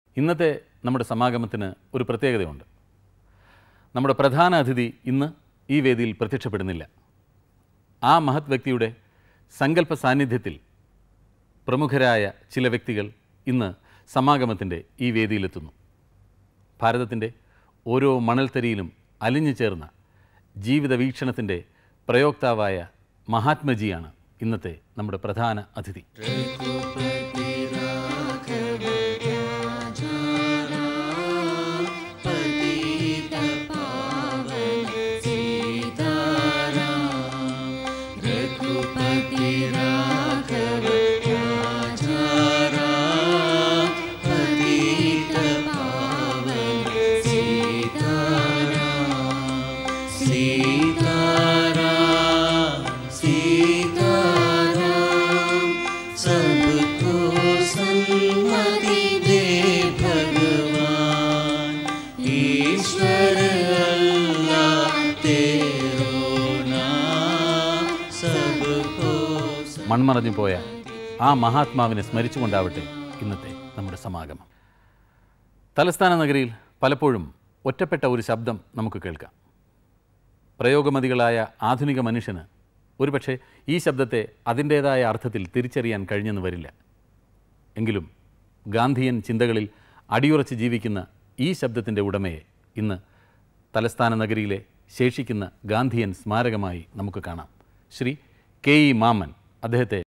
ഇന്നത്തെ നമ്മുടെ സമാഗമത്തിന് ഒരു പ്രത്യേകതയുണ്ട്. നമ്മുടെ പ്രധാന അതിഥി ഇന്ന് ഈ വേദിയിൽ പ്രത്യക്ഷപ്പെടുന്നില്ല. ആ മഹത് വ്യക്തിയുടെ സങ്കല്പ സാന്നിധ്യത്തിൽ പ്രമുഖരായ ചില വ്യക്തികൾ ഇന്ന് സമാഗമത്തിൻ്റെ ഈ വേദിയിലെത്തുന്നു. ഭാരതത്തിൻ്റെ ഓരോ മണൽത്തരിയിലും അലിഞ്ഞു ചേർന്ന ജീവിത വീക്ഷണത്തിൻ്റെ പ്രയോക്താവായ മഹാത്മജിയാണ് ഇന്നത്തെ നമ്മുടെ പ്രധാന അതിഥി. മൺമറഞ്ഞു പോയ ആ മഹാത്മാവിനെ സ്മരിച്ചുകൊണ്ടാവട്ടെ ഇന്നത്തെ നമ്മുടെ സമാഗമം. തലസ്ഥാന നഗരിയിൽ പലപ്പോഴും ഒറ്റപ്പെട്ട ഒരു ശബ്ദം നമുക്ക് കേൾക്കാം. പ്രയോഗമതികളായ ആധുനിക മനുഷ്യന് ഒരുപക്ഷെ ഈ ശബ്ദത്തെ അതിൻ്റേതായ അർത്ഥത്തിൽ തിരിച്ചറിയാൻ കഴിഞ്ഞെന്ന് വരില്ല. എങ്കിലും ഗാന്ധിയൻ ചിന്തകളിൽ അടിയുറച്ച് ജീവിക്കുന്ന ഈ ശബ്ദത്തിൻ്റെ ഉടമയെ ഇന്ന് തലസ്ഥാന നഗരിയിലെ ശേഷിക്കുന്ന ഗാന്ധിയൻ സ്മാരകമായി നമുക്ക് കാണാം. ശ്രീ കെ.ഇ. മാമ്മൻ. അദ്ദേഹത്തെ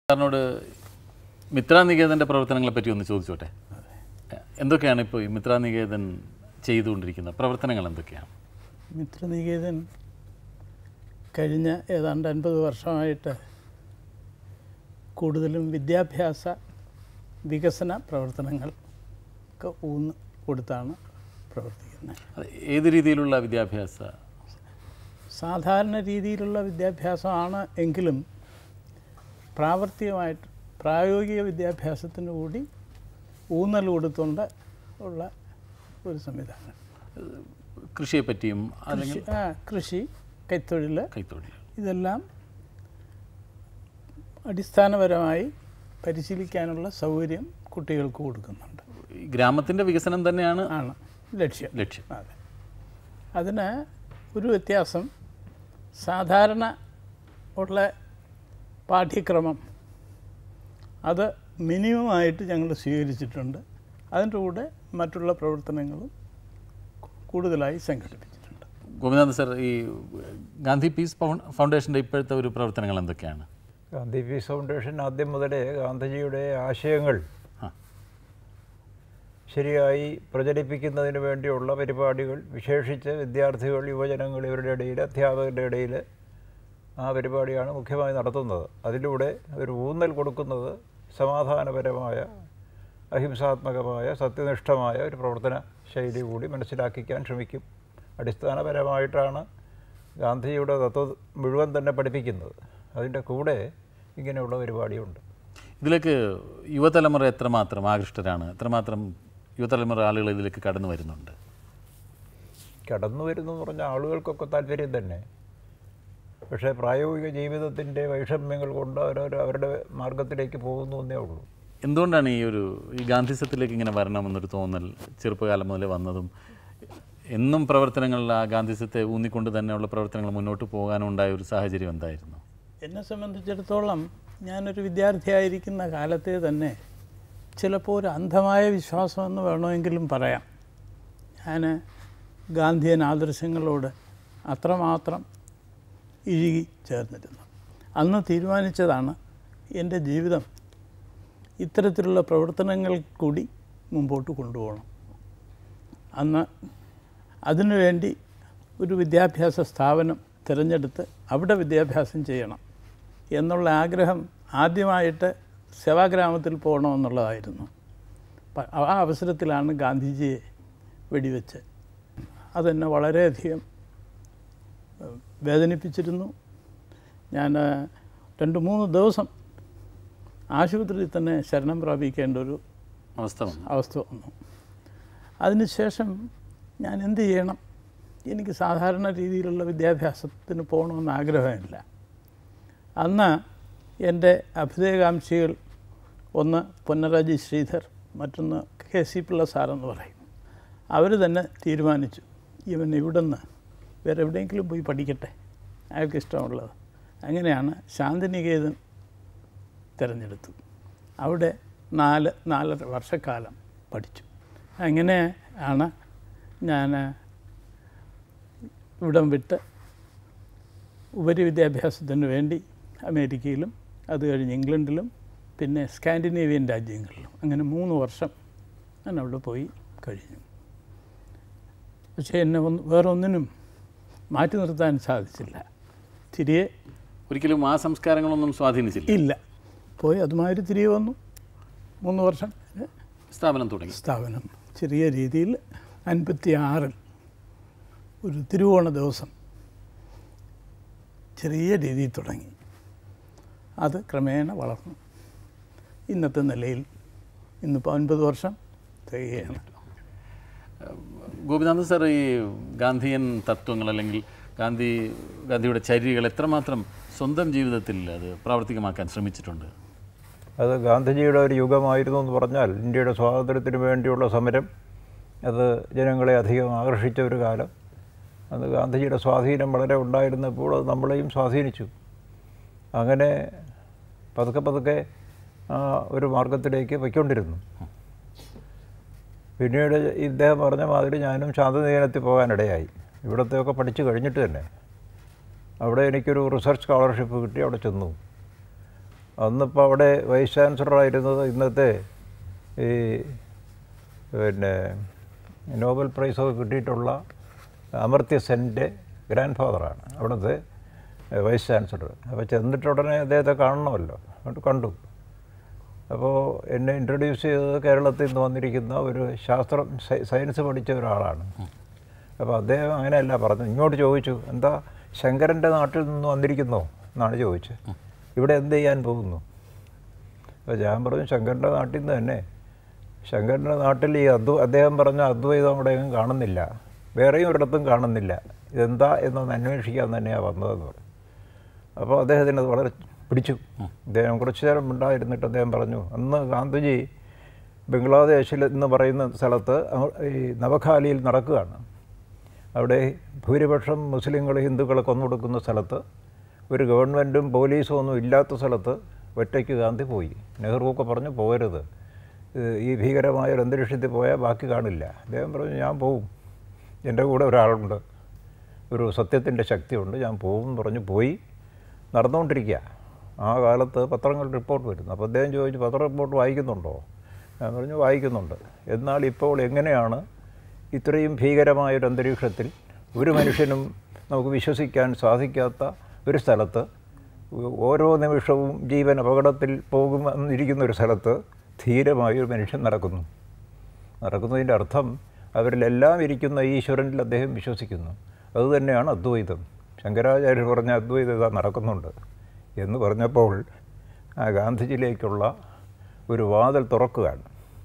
സാറിനോട് മിത്രനികേതൻ്റെ പ്രവർത്തനങ്ങളെ പറ്റി ഒന്ന് ചോദിച്ചോട്ടെ. എന്തൊക്കെയാണ് ഇപ്പോൾ ഈ മിത്രനികേതൻ ചെയ്തുകൊണ്ടിരിക്കുന്ന പ്രവർത്തനങ്ങൾ എന്തൊക്കെയാണ്? മിത്രനികേതൻ കഴിഞ്ഞ ഏതാണ്ട് 50 വർഷമായിട്ട് കൂടുതലും വിദ്യാഭ്യാസ വികസന പ്രവർത്തനങ്ങൾക്ക് ഊന്ന് കൊടുത്താണ് പ്രവർത്തിക്കുന്നത്. ഏത് രീതിയിലുള്ള വിദ്യാഭ്യാസ? സാധാരണ രീതിയിലുള്ള വിദ്യാഭ്യാസമാണ് എങ്കിലും പ്രായോഗിക വിദ്യാഭ്യാസത്തിന് കൂടി ഊന്നൽ കൊടുത്തുകൊണ്ട് ഉള്ള ഒരു സംവിധാനം. കൃഷിയെപ്പറ്റിയും കൃഷി, കൈത്തൊഴിൽ ഇതെല്ലാം അടിസ്ഥാനപരമായി പരിശീലിക്കാനുള്ള സൗകര്യം കുട്ടികൾക്ക് കൊടുക്കുന്നുണ്ട്. ഗ്രാമത്തിൻ്റെ വികസനം തന്നെയാണ് ലക്ഷ്യം. അതെ. അതിന് ഒരു വ്യത്യാസം, സാധാരണ ഉള്ള പാഠ്യക്രമം അത് മിനിമമായിട്ട് ഞങ്ങൾ സ്വീകരിച്ചിട്ടുണ്ട്. അതിൻ്റെ കൂടെ മറ്റുള്ള പ്രവർത്തനങ്ങളും കൂടുതലായി സംഘടിപ്പിച്ചിട്ടുണ്ട്. ഗോപിനാഥ് സർ, ഈ ഗാന്ധി പീസ് ഫൗണ്ടേഷൻ്റെ ഇപ്പോഴത്തെ ഒരു പ്രവർത്തനങ്ങൾ എന്തൊക്കെയാണ്? ഗാന്ധി പീസ് ഫൗണ്ടേഷൻ ആദ്യം മുതലേ ഗാന്ധിജിയുടെ ആശയങ്ങൾ ശരിയായി പ്രചരിപ്പിക്കുന്നതിന് വേണ്ടിയുള്ള പരിപാടികൾ, വിശേഷിച്ച് വിദ്യാർത്ഥികൾ, യുവജനങ്ങൾ ഇവരുടെ ഇടയിൽ, അധ്യാപകരുടെ ഇടയിൽ ആ പരിപാടിയാണ് മുഖ്യമായി നടത്തുന്നത്. അതിലൂടെ ഒരു ഊന്നൽ കൊടുക്കുന്നത് സമാധാനപരമായ, അഹിംസാത്മകമായ, സത്യനിഷ്ഠമായ ഒരു പ്രവർത്തന ശൈലി കൂടി മനസ്സിലാക്കിക്കാൻ ശ്രമിക്കും. അടിസ്ഥാനപരമായിട്ടാണ് ഗാന്ധിജിയുടെ തത്വം മുഴുവൻ തന്നെ പഠിപ്പിക്കുന്നത്. അതിൻ്റെ കൂടെ ഇങ്ങനെയുള്ള പരിപാടിയുണ്ട്. ഇതിലേക്ക് യുവതലമുറ എത്രമാത്രം ആകൃഷ്ടരാണ്? എത്രമാത്രം യുവതലമുറ ആളുകൾ ഇതിലേക്ക് കടന്നു വരുന്നുണ്ട്? കടന്നു വരുന്നു എന്ന് പറഞ്ഞാൽ ആളുകൾക്കൊക്കെ താല്പര്യം തന്നെ. പക്ഷേ പ്രായോഗിക ജീവിതത്തിൻ്റെ വൈഷമ്യങ്ങൾ കൊണ്ട് അവരുടെ മാർഗത്തിലേക്ക് പോകുന്നു എന്നേ ഉള്ളൂ. എന്തുകൊണ്ടാണ് ഈ ഗാന്ധിസത്തിലേക്ക് ഇങ്ങനെ വരണമെന്നൊരു തോന്നൽ ചെറുപ്പകാലം മുതലേ വന്നതും? എന്നും പ്രവർത്തനങ്ങളിൽ ആ ഗാന്ധിസത്തെ ഊന്നിക്കൊണ്ട് തന്നെയുള്ള പ്രവർത്തനങ്ങൾ മുന്നോട്ട് പോകാനുണ്ടായ ഒരു സാഹചര്യം എന്തായിരുന്നു? എന്നെ സംബന്ധിച്ചിടത്തോളം ഞാനൊരു വിദ്യാർത്ഥിയായിരിക്കുന്ന കാലത്തെ തന്നെ ചിലപ്പോൾ ഒരു അന്ധമായ വിശ്വാസമെന്ന് വേണമെങ്കിലും പറയാം. ഞാൻ ഗാന്ധിയൻ ആദർശങ്ങളോട് അത്രമാത്രം ഇഴുകി ചേർന്നിരുന്നു. അന്ന് തീരുമാനിച്ചതാണ് എൻ്റെ ജീവിതം ഇത്തരത്തിലുള്ള പ്രവർത്തനങ്ങൾ കൂടി മുമ്പോട്ട് കൊണ്ടുപോകണം. അന്ന് അതിനുവേണ്ടി ഒരു വിദ്യാഭ്യാസ സ്ഥാപനം തിരഞ്ഞെടുത്ത് അവിടെ വിദ്യാഭ്യാസം ചെയ്യണം എന്നുള്ള ആഗ്രഹം ആദ്യമായിട്ട് സേവാഗ്രാമത്തിൽ പോകണമെന്നുള്ളതായിരുന്നു. ആ അവസരത്തിലാണ് ഗാന്ധിജിയെ വെടിവെച്ച്. അതെന്നെ വളരെയധികം വേദനിപ്പിച്ചിരുന്നു. ഞാൻ 2-3 ദിവസം ആശുപത്രിയിൽ തന്നെ ശരണം പ്രാപിക്കേണ്ട ഒരു അവസ്ഥ വന്നു. അതിനുശേഷം ഞാൻ എന്ത് ചെയ്യണം? എനിക്ക് സാധാരണ രീതിയിലുള്ള വിദ്യാഭ്യാസത്തിന് പോകണമെന്ന് ആഗ്രഹമില്ല. അന്ന് എൻ്റെ അഭ്യുദയകാംക്ഷികൾ, ഒന്ന് പൊന്നരാജി ശ്രീധർ, മറ്റൊന്ന് KC പിള്ള സാറെന്ന് പറയും. അവർ തന്നെ തീരുമാനിച്ചു, ഇവൻ ഇവിടുന്ന് വേറെ എവിടെയെങ്കിലും പോയി പഠിക്കട്ടെ, അയാൾക്ക് ഇഷ്ടമുള്ളത്. അങ്ങനെയാണ് ശാന്തിനികേതൻ തിരഞ്ഞെടുത്തു. അവിടെ 4.5 വർഷക്കാലം പഠിച്ചു. അങ്ങനെയാണ് ഞാൻ ഇവിടം വിട്ട് ഉപരിവിദ്യാഭ്യാസത്തിന് വേണ്ടി അമേരിക്കയിലും അത് കഴിഞ്ഞ് ഇംഗ്ലണ്ടിലും പിന്നെ സ്കാൻഡിനേവിയൻ രാജ്യങ്ങളിലും അങ്ങനെ 3 വർഷം ഞാൻ അവിടെ പോയി കഴിഞ്ഞു. പക്ഷേ എന്നെ വേറൊന്നിനും മാറ്റി നിർത്താൻ സാധിച്ചില്ല. തിരികെ ഒരിക്കലും ആ സംസ്കാരങ്ങളൊന്നും സ്വാധീനിച്ചില്ല. ഇല്ല. പോയി അതുമാതിരി തിരികെ വന്നു. 3 വർഷം സ്ഥാപനം ചെറിയ രീതിയിൽ 56 ഒരു തിരുവോണ ദിവസം ചെറിയ രീതിയിൽ തുടങ്ങി. അത് ക്രമേണ വളർന്നു ഇന്നത്തെ നിലയിൽ ഇന്നിപ്പോൾ 9 വർഷം തികയാണ്. ഗോപിനാഥ് സാർ, ഈ ഗാന്ധിയൻ തത്വങ്ങൾ അല്ലെങ്കിൽ ഗാന്ധിയുടെ ചര്യകൾ എത്രമാത്രം സ്വന്തം ജീവിതത്തിൽ അത് പ്രാവർത്തികമാക്കാൻ ശ്രമിച്ചിട്ടുണ്ട്? അത് ഗാന്ധിജിയുടെ ഒരു യുഗമായിരുന്നു എന്ന് പറഞ്ഞാൽ, ഇന്ത്യയുടെ സ്വാതന്ത്ര്യത്തിന് വേണ്ടിയുള്ള സമരം അത് ജനങ്ങളെ അധികം ആകർഷിച്ച ഒരു കാലം. അത് ഗാന്ധിജിയുടെ സ്വാധീനം വളരെ ഉണ്ടായിരുന്നപ്പോൾ അത് നമ്മളെയും സ്വാധീനിച്ചു. അങ്ങനെ പതുക്കെ ഒരു മാർഗത്തിലേക്ക് പൊയ്ക്കൊണ്ടിരുന്നു. പിന്നീട് ഇദ്ദേഹം പറഞ്ഞ മാതിരി ഞാനും ശാന്തിനികേതനത്തിൽ പോകാനിടയായി. ഇവിടത്തെയൊക്കെ പഠിച്ചു കഴിഞ്ഞിട്ട് തന്നെ അവിടെ എനിക്കൊരു റിസർച്ച് സ്കോളർഷിപ്പ് കിട്ടി. അവിടെ ചെന്നു. അന്നിപ്പോൾ അവിടെ വൈസ് ചാൻസലറായിരുന്നത് ഇന്നത്തെ ഈ പിന്നെ നോബൽ പ്രൈസൊക്കെ കിട്ടിയിട്ടുള്ള അമർത്യ സെൻ്റെ ഗ്രാൻഡ് ഫാദറാണ് അവിടുത്തെ വൈസ് ചാൻസലർ. അപ്പോൾ ചെന്നിട്ടുടനെ അദ്ദേഹത്തെ കാണണമല്ലോ, അതുകൊണ്ട് കണ്ടു. അപ്പോൾ എന്നെ ഇൻട്രൊഡ്യൂസ് ചെയ്തത് കേരളത്തിൽ നിന്ന് വന്നിരിക്കുന്ന ഒരു സയൻസ് പഠിച്ച ഒരാളാണ്. അപ്പോൾ അദ്ദേഹം അങ്ങനെയല്ല പറഞ്ഞു, ഇങ്ങോട്ട് ചോദിച്ചു, എന്താ ശങ്കരൻ്റെ നാട്ടിൽ നിന്ന് വന്നിരിക്കുന്നോ എന്നാണ് ചോദിച്ചത്, ഇവിടെ എന്ത് ചെയ്യാൻ പോകുന്നു? അപ്പോൾ ഞാൻ പറഞ്ഞു ശങ്കരൻ്റെ നാട്ടിൽ നിന്ന് തന്നെ. ശങ്കരൻ്റെ നാട്ടിൽ ഈ അദ്ദേഹം പറഞ്ഞ അദ്വൈതം അവിടെയൊന്നും കാണുന്നില്ല, വേറെയും ഒരിടത്തും കാണുന്നില്ല, ഇതെന്താ എന്നൊന്ന് അന്വേഷിക്കാൻ തന്നെയാണ് വന്നതെന്ന് പറഞ്ഞു. അപ്പോൾ അദ്ദേഹത്തിന് അത് വളരെ പിടിച്ചു. അദ്ദേഹം കുറച്ചു നേരം ഉണ്ടായിരുന്നിട്ട് അദ്ദേഹം പറഞ്ഞു, അന്ന് ഗാന്ധിജി ബംഗ്ലാദേശിൽ എന്ന് പറയുന്ന സ്ഥലത്ത് ഈ നവഖാലിയിൽ നടക്കുകയാണ്. അവിടെ ഭൂരിപക്ഷം മുസ്ലിങ്ങൾ ഹിന്ദുക്കളെ കൊന്നൊടുക്കുന്ന സ്ഥലത്ത്, ഒരു ഗവൺമെൻറ്റും പോലീസും ഒന്നും ഇല്ലാത്ത സ്ഥലത്ത് ഒറ്റയ്ക്ക് ഗാന്ധി പോയി. നെഹ്റുവൊക്കെ പറഞ്ഞു പോകരുത്, ഈ ഭീകരമായ ഒരു അന്തരീക്ഷത്തിൽ പോയാൽ ബാക്കി കാണില്ല. അദ്ദേഹം പറഞ്ഞു ഞാൻ പോവും, എൻ്റെ കൂടെ ഒരാളുണ്ട്, ഒരു സത്യത്തിൻ്റെ ശക്തിയുണ്ട്, ഞാൻ പോകും പറഞ്ഞു. പോയി നടന്നുകൊണ്ടിരിക്കുക. ആ കാലത്ത് പത്രങ്ങൾ റിപ്പോർട്ട് വരുന്നു. അപ്പോൾ അദ്ദേഹം ചോദിച്ചു, പത്ര റിപ്പോർട്ട് വായിക്കുന്നുണ്ടോ? ഞാൻ പറഞ്ഞു വായിക്കുന്നുണ്ട്. എന്നാൽ ഇപ്പോൾ എങ്ങനെയാണ് ഇത്രയും ഭീകരമായൊരു അന്തരീക്ഷത്തിൽ ഒരു മനുഷ്യനും നമുക്ക് വിശ്വസിക്കാൻ സാധിക്കാത്ത ഒരു സ്ഥലത്ത്, ഓരോ നിമിഷവും ജീവൻ അപകടത്തിൽ പോകുമെന്നിരിക്കുന്ന ഒരു സ്ഥലത്ത് ധീരമായൊരു മനുഷ്യൻ നടക്കുന്നതിൻ്റെ അർത്ഥം അവരിലെല്ലാം ഇരിക്കുന്ന ഈശ്വരനിൽ അദ്ദേഹം വിശ്വസിക്കുന്നു. അതുതന്നെയാണ് അദ്വൈതം. ശങ്കരാചാര്യർ പറഞ്ഞ അദ്വൈതം നടക്കുന്നുണ്ട് എന്ന് പറഞ്ഞപ്പോൾ ആ ഗാന്ധിജിയിലേക്കുള്ള ഒരു വാതിൽ തുറക്കുകയാണ്.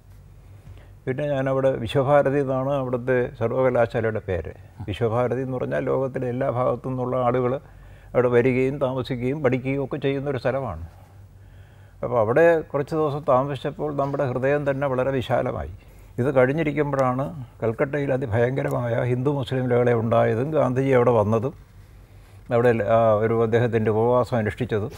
പിന്നെ ഞാനവിടെ വിശ്വഭാരതി എന്നാണ് അവിടുത്തെ സർവകലാശാലയുടെ പേര്. വിശ്വഭാരതി എന്ന് പറഞ്ഞാൽ ലോകത്തിലെ എല്ലാ ഭാഗത്തു നിന്നുള്ള ആളുകൾ അവിടെ വരികയും താമസിക്കുകയും പഠിക്കുകയും ഒക്കെ ചെയ്യുന്നൊരു സ്ഥലമാണ്. അപ്പോൾ അവിടെ കുറച്ച് ദിവസം താമസിച്ചപ്പോൾ നമ്മുടെ ഹൃദയം തന്നെ വളരെ വിശാലമായി. ഇത് കഴിഞ്ഞിരിക്കുമ്പോഴാണ് കൽക്കട്ടയിൽ അതിഭയങ്കരമായ ഹിന്ദു മുസ്ലിം ലഹള ഉണ്ടായതും ഗാന്ധിജി അവിടെ വന്നതും അവിടെ ഒരു അദ്ദേഹത്തിൻ്റെ ഉപവാസം അനുഷ്ഠിച്ചതും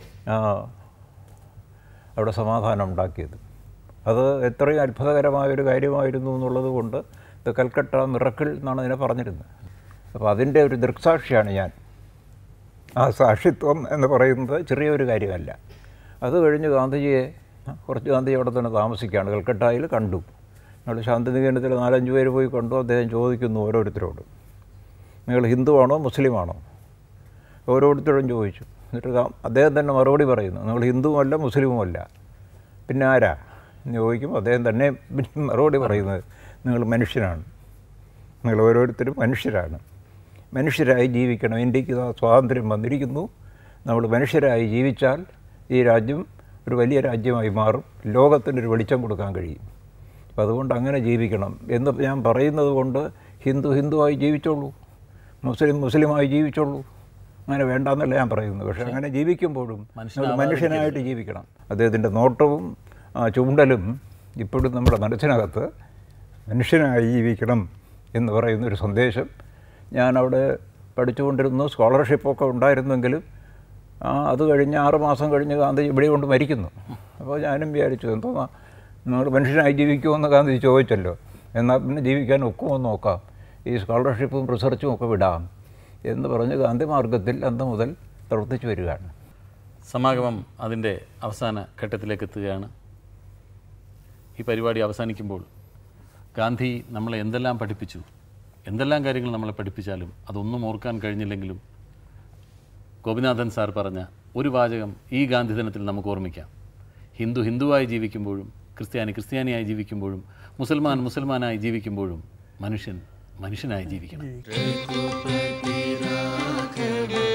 അവിടെ സമാധാനം ഉണ്ടാക്കിയത്. അത് എത്രയും അത്ഭുതകരമായൊരു കാര്യമായിരുന്നു എന്നുള്ളത് കൊണ്ട് ഇത് കൽക്കട്ട മിറക്കിൾ എന്നാണ് അതിനെ പറഞ്ഞിരുന്നത്. അപ്പോൾ അതിൻ്റെ ഒരു ദൃക്സാക്ഷിയാണ് ഞാൻ. ആ സാക്ഷിത്വം എന്ന് പറയുന്നത് ചെറിയൊരു കാര്യമല്ല. അത് കഴിഞ്ഞ് ഗാന്ധിജി അവിടെ തന്നെ താമസിക്കുകയാണ്. കൽക്കട്ടയിൽ കണ്ടു. ഞങ്ങൾ ശാന്തിനികേതനത്തിൽ 4-5 പേര് പോയി കണ്ടു. അദ്ദേഹം ചോദിക്കുന്നു ഓരോരുത്തരോട്, നിങ്ങൾ ഹിന്ദുവാണോ മുസ്ലിമാണോ? ഓരോരുത്തരോടും ചോദിച്ചു. എന്നിട്ട് അദ്ദേഹം തന്നെ മറുപടി പറയുന്നു, നിങ്ങൾ ഹിന്ദുവുമല്ല മുസ്ലിമുമല്ല, പിന്നെ ആരാ എന്ന് ചോദിക്കുമ്പോൾ അദ്ദേഹം തന്നെ മറുപടി പറയുന്നത്, നിങ്ങൾ മനുഷ്യനാണ്, നിങ്ങൾ ഓരോരുത്തരും മനുഷ്യരാണ്, മനുഷ്യരായി ജീവിക്കണം. ഇന്ത്യക്ക് സ്വാതന്ത്ര്യം വന്നിരിക്കുന്നു, നമ്മൾ മനുഷ്യരായി ജീവിച്ചാൽ ഈ രാജ്യം ഒരു വലിയ രാജ്യമായി മാറും, ലോകത്തിനൊരു വെളിച്ചം കൊടുക്കാൻ കഴിയും. അപ്പം അതുകൊണ്ട് അങ്ങനെ ജീവിക്കണം എന്ന് ഞാൻ പറയുന്നത് കൊണ്ട് ഹിന്ദുവായി ജീവിച്ചോളൂ, മുസ്ലിമായി ജീവിച്ചോളൂ, അങ്ങനെ വേണ്ടാന്നല്ല ഞാൻ പറയുന്നത്. പക്ഷേ അങ്ങനെ ജീവിക്കുമ്പോഴും മനുഷ്യനായിട്ട് ജീവിക്കണം. അദ്ദേഹത്തിൻ്റെ നോട്ടവും ചൂണ്ടലും ഇപ്പോഴും നമ്മുടെ മനസ്സിനകത്ത് മനുഷ്യനായി ജീവിക്കണം എന്ന് പറയുന്നൊരു സന്ദേശം. ഞാനവിടെ പഠിച്ചുകൊണ്ടിരുന്നു, സ്കോളർഷിപ്പൊക്കെ ഉണ്ടായിരുന്നെങ്കിലും അത് കഴിഞ്ഞ് 6 മാസം കഴിഞ്ഞ് ഗാന്ധിജി ഇവിടെ കൊണ്ട് മരിക്കുന്നു. അപ്പോൾ ഞാനും വിചാരിച്ചു, എന്തോന്നാ നിങ്ങൾ മനുഷ്യനായി ജീവിക്കുമെന്ന് ഗാന്ധിജി ചോദിച്ചല്ലോ, എന്നാൽ പിന്നെ ജീവിക്കാൻ ഒക്കുമെന്ന് നോക്കാം, ഈ സ്കോളർഷിപ്പും റിസർച്ചും ഒക്കെ വിടാം എന്ന് പറഞ്ഞ് ഗാന്ധി മാർഗത്തിൽ അന്ന് മുതൽ പ്രവർത്തിച്ചു വരികയാണ്. സമാഗമം അതിൻ്റെ അവസാന ഘട്ടത്തിലേക്ക് എത്തുകയാണ്. ഈ പരിപാടി അവസാനിക്കുമ്പോൾ ഗാന്ധി നമ്മളെ എന്തെല്ലാം പഠിപ്പിച്ചു, എന്തെല്ലാം കാര്യങ്ങൾ നമ്മളെ പഠിപ്പിച്ചാലും അതൊന്നും ഓർക്കാൻ കഴിഞ്ഞില്ലെങ്കിലും ഗോപിനാഥൻ സാർ പറഞ്ഞ ഒരു വാചകം ഈ ഗാന്ധി ദിനത്തിൽ നമുക്ക് ഓർമ്മിക്കാം. ഹിന്ദുവായി ജീവിക്കുമ്പോഴും ക്രിസ്ത്യാനിയായി ജീവിക്കുമ്പോഴും മുസൽമാനായി ജീവിക്കുമ്പോഴും മനുഷ്യനായി ജീവിക്കണം.